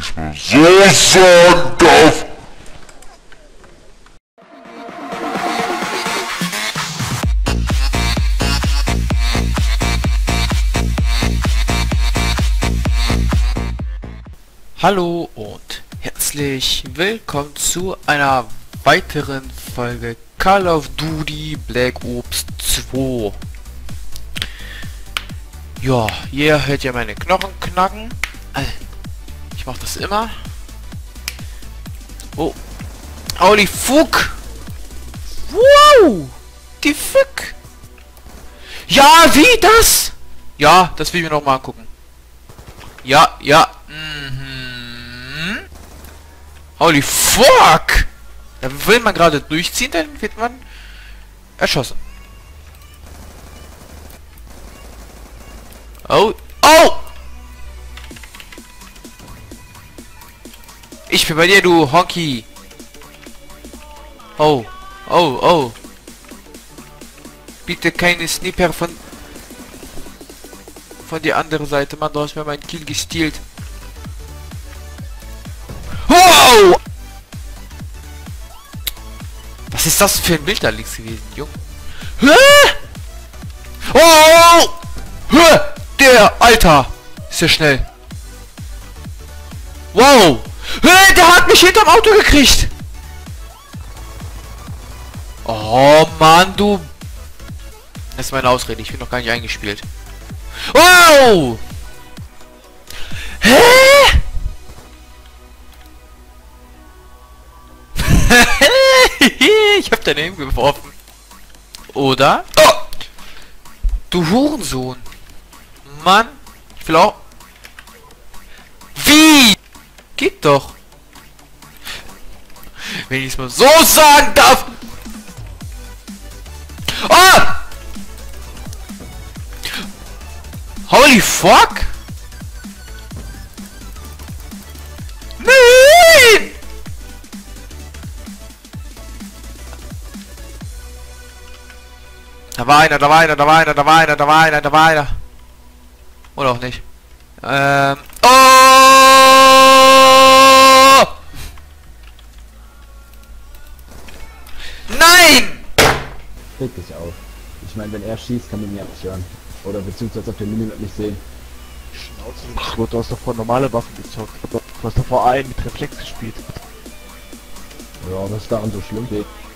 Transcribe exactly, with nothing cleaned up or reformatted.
ich mal so sagen darf. Hallo und herzlich willkommen zu einer weiteren Folge Call of Duty Black Ops zwei. Ja, hier hört ihr meine Knochen knacken. Ich mach das immer. Oh. Holy fuck! Wow! Die fuck! Ja, wie das? Ja, das will ich mir noch mal angucken. Ja, ja. Mhm. Holy fuck! Da will man gerade durchziehen, dann wird man erschossen. Oh, oh! Ich bin bei dir, du Honky. Oh, oh, oh. Bitte keine Sniper von von der anderen Seite, Mann. Du hast mir meinen Kill gestealt. Wow! Was ist das für ein Bild da links gewesen, Junge? Hä? Oh! Hä? Der Alter! Ist ja schnell. Wow! Hä? Der hat mich hinterm Auto gekriegt! Oh Mann, du... Das ist meine Ausrede, ich bin noch gar nicht eingespielt. Wow! Hä? Ich hab daneben geworfen. Oder? Oh! Du Hurensohn. Mann. Ich will auch... Wie? Geht doch. Wenn ich es mal so sagen darf. Ah! Holy fuck! Nein! Da war einer, da war einer, da war einer, da war einer, da war einer, da war einer. Oder auch nicht. Ähm. Oh! Nein! Reg dich auf. Ich meine, wenn er schießt, kann man ihn ja nicht hören. Oder beziehungsweise auf der Minimap nicht sehen. Schnauze, du hast doch vor normale Waffen gezockt. Du hast doch vor einen mit Reflex gespielt. Ja, was ist daran so schlimm?